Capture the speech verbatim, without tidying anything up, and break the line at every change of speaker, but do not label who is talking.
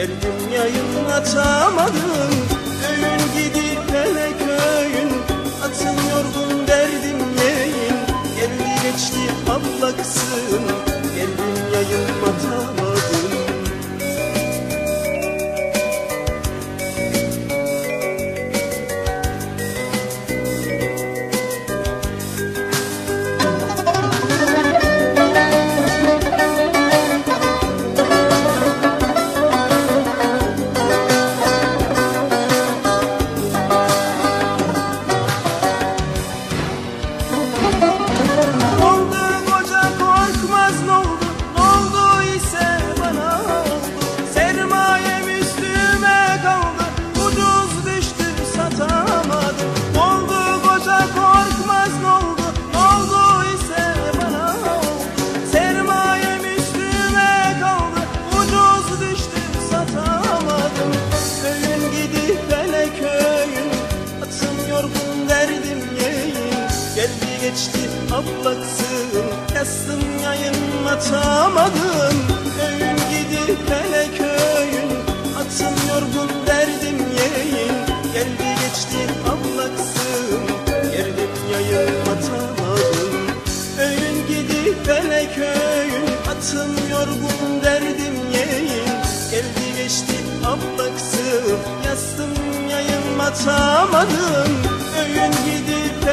Geldim yayın atamadım, öğün gidip hele köyün. Atın yorgun derdim neyin, geldi geçti ablaksın. Geldim yayın atamadım. Geldi geçti ablaksın, yastım yayın atamadım. Öğün gidip hele köyün, atım yorgun derdim yeğin. Geldi geçti ablaksın, geldim yayın atamadım. Öğün gidip hele köyün, atım yorgun derdim yeğin. Geldi geçti ablaksın, yastım yayın atamadım. Öğün gidip